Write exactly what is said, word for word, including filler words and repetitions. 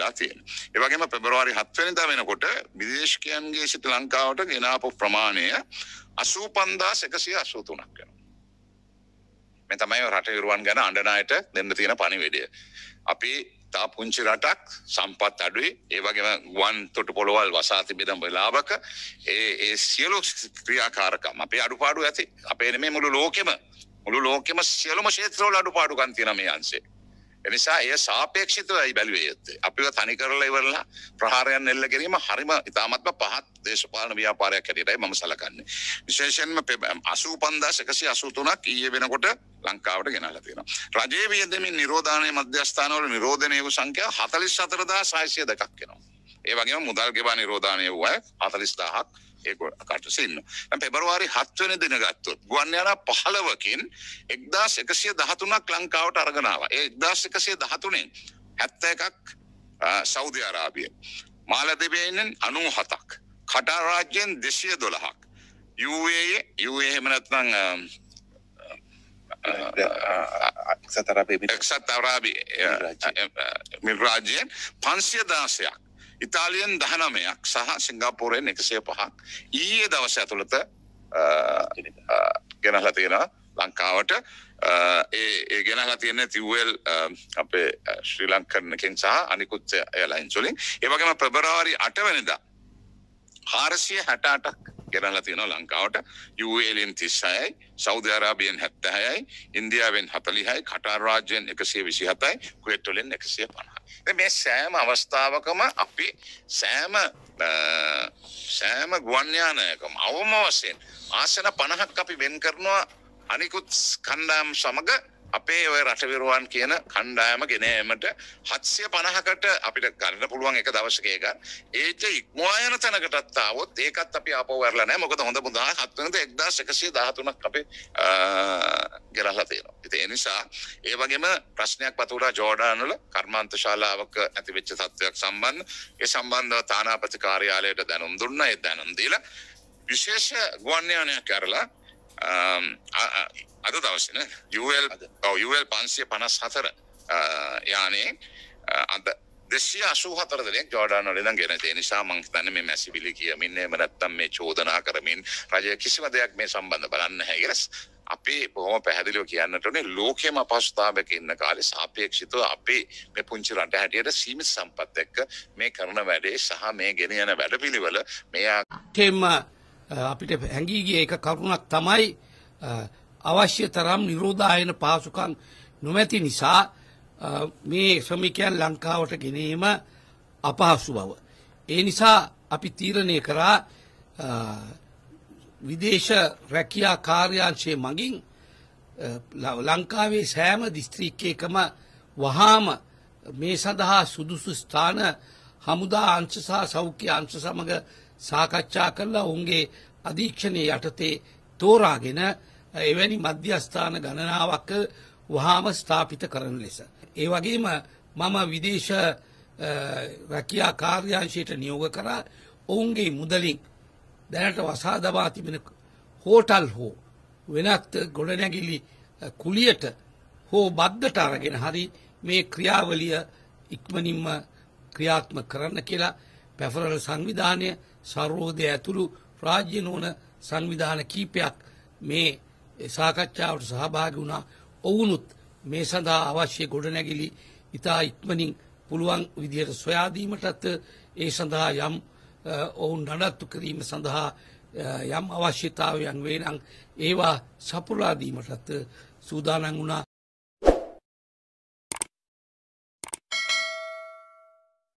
වෙලා තියෙනවා. ඒ වගේම පෙබරවාරි හත වෙනිදා වෙනකොට විදේශිකයන්ගේ සිට ලංකාවට ගෙන ආපු ප්‍රමාණය අසූ පන්දාස් එකසිය අසූ තුනක් වෙනවා. මේ තමයි රට විරුවන් ගැන අඬන අයට දෙන්න තියෙන පණිවිඩය. අපි තා පුංචි රටක් සම්පත් අඩුයි ඒ වගේම ගුවන් තොටුපොළවල් වසා තිබෙන වෙලාවක ඒ ඒ සියලු ක්‍රියාකාරකම් අපේ අඩුපාඩු ඇති. අපේ නෙමෙයි මුළු ලෝකෙම මුළු ලෝකෙම සියලුම ක්ෂේත්‍රවල අඩුපාඩුකම් තියෙන මේ අංශේ. එනිසා එය සාපේක්ෂිතවයි බැලුවේ යුත්තේ. අපිව තනි කරලා ඉවරලා ප්‍රහාරයන් එල්ල කිරීම හරිම ඉතාමත්ම පහත් දේශපාලන ව්‍යාපාරයක් හැටියටයි මම සලකන්නේ. විශේෂයෙන්ම අසූ පන්දාස් එකසිය අසූ තුනක් ඊයේ වෙනකොට ලංකාවට ගෙනල්ලා තියෙනවා. රජයේ වියදමින් නිරෝධානයේ මධ්‍යස්ථානවල නිරෝධනයේ වූ සංඛ්‍යාව හතළිස් හතර හදාස් හයසිය දෙකක් වෙනවා. ඒ වගේම මුදල් ගෙවා නිරෝධානයේ වූ අය හතළිස් දහසක් ඒක කටුසේ ඉන්නවා. දැන් පෙබරවාරි හත වෙනි දින ගත්තොත් ගුවන් යානා පහළොවකින් එක්දාස් එකසිය දහතුනක් ලංකාවට අරගෙන ආවා. ඒ එක්දාස් එකසිය දහතුනෙන් හැත්තෑ එකක් සෞදි අරාබිය. මාලදිවයිනෙන් අනූ හතක්. කටාර් රාජ්‍යයෙන් දෙසිය දොළහක්. යූ ඒ ඒ යූ ඒ එහෙම නැත්නම් එක්සත් අරාබි එක්සත් අරාබි මිල් රාජ්‍යයෙන් පන්සිය දාසයක්. ඉතාලියෙන් දහනවයක් සහ සිංගප්පූරුවෙන් එකසිය පහක් ඊයේ දවස ඇතුළත ගෙනහලා තියෙනවා ලංකාවට. ඒ ඒ ගෙනහලා තියෙන තිව්වෙල් අපේ ශ්‍රී ලංකන් එකෙන් සහ අනිකුත් එයර්ලයින්ස් වලින්. ඒ වගේම පෙබරවාරි අට වෙනිදා හාරසිය හැට අටක් ගෙනහලා තියෙනවා ලංකාවට. යූ ඒ ඊ තිස් හයයි, සෞදි අරාබියෙන් හැත්තෑ හයයි, ඉන්දියාවෙන් හතළිහයි, කටාර් රාජ්‍යයෙන් එකසිය විසි හතයි, කුවේට් වලින් එකසිය පනහයි. මේ සෑම අවස්ථාවකම අපි සෑම සෑම ගුවන් යානයකම අවම වශයෙන් ආසන පනහක් අපි වෙන් කරනවා අනිකුත් කණ්ඩායම් සමග අපේ ඔය රට විරුවන් කියන කණ්ඩායම ගෙන ඒමට හත්සිය පනහකට අපිට ගන්න පුළුවන් එක දවසක එක. ඒක ඉක්මවා යන තැනකටත් ආවොත් ඒකත් අපි ආපහු වරලා නැහැ. මොකද හොඳ මුදා හත් වෙනිදා එක්දාස් එකසිය දහතුනක් අපේ ගෙරහලා තියෙනවා. ඉතින් ඒ නිසා ඒ වගේම ප්‍රශ්නයක් වතුරා ජෝර්ඩාන් වල කර්මාන්ත ශාලාවක ඇතිවෙච්ච තත්ත්වයක් සම්බන්ධ ඒ සම්බන්ධව තානාපති කාර්යාලයට දැනුම් දුන්නා. ඒ දැනුම් දීලා විශේෂ ගුවන් යානයක් කරලා අද දවසේ යූ එල් යූ එල් පන්සිය පනස් හතර යානේ අද දෙසිය අසූ හතර දෙනෙක් ජෝර්ඩාන් වල ඉඳන් ගෙන. ඒ නිසා මම හිතන්නේ මේ මැසිවිලි කියමින් එහෙම නැත්නම් මේ චෝදනා කරමින් රජය කිසිම දෙයක් මේ සම්බන්ධ බලන්නේ නැහැ කියලා අපි බොහොම පැහැදිලිව කියන්නට ඕනේ. ලෝකෙම අපහසුතාවයක ඉන්න කාලේ සාපේක්ෂිතව අපි මේ පුංචි රට හැටියට සීමිත සම්පත් එක්ක මේ කරන වැඩේ සහ මේ ගෙන යන වැඩපිළිවෙල මේ තෙම අපිට හැංගී ගිය එක කරුණක් තමයි අවශ්‍ය තරම් නිරෝධායන පහසුකම් නොමැති නිසා මේ ශ්‍රමිකයන් ලංකාවට ගෙනීම අපහසු බව. ඒ නිසා අපි තීරණය කරා විදේශ රැකියා කාර්යාංශයේ මගින් ලංකාවේ සෑම දිස්ත්‍රික්කයකම වහාම මේ සඳහා සුදුසු ස්ථාන හමුදා අංශ සහ සෞඛ්‍ය අංශ සමග සාකච්ඡා කරලා ඔවුන්ගේ අධීක්ෂණයේ යටතේ තෝරාගෙන එවැනි මධ්‍යස්ථාන ගණනාවක් වහාම ස්ථාපිත කරන ලෙස. ඒ වගේම මම විදේශ රැකියා කාර්යාංශයට නියෝග කරා ඔවුන්ගේ මුදලින් දැනට වසා දමා තිබෙන හෝටල් හෝ වෙනත් ගොඩනැගිලි කුලියට හෝ බද්දට අරගෙන හරි මේ ක්‍රියාවලිය ඉක්මනින්ම ක්‍රියාත්මක කරන්න කියලා පැෆරල් සංවිධානය සර්වෝදය ඇතුළු රාජ්‍ය නොවන සංවිධාන කීපයක් මේ සාකච්ඡාවට සහභාගී වුණා. ඔවුනුත් මේ සඳහා අවශ්‍ය ගොඩනැගිලි ඉතා ඉක්මනින් පුළුවන් විදිහට සොයා දීමටත් ඒ සඳහා යම් ඔවුන් නඩත්තු කිරීම සඳහා යම් අවශ්‍යතාවයන් වේ නම් ඒවා සපුරා දීමටත් සූදානම් වුණා.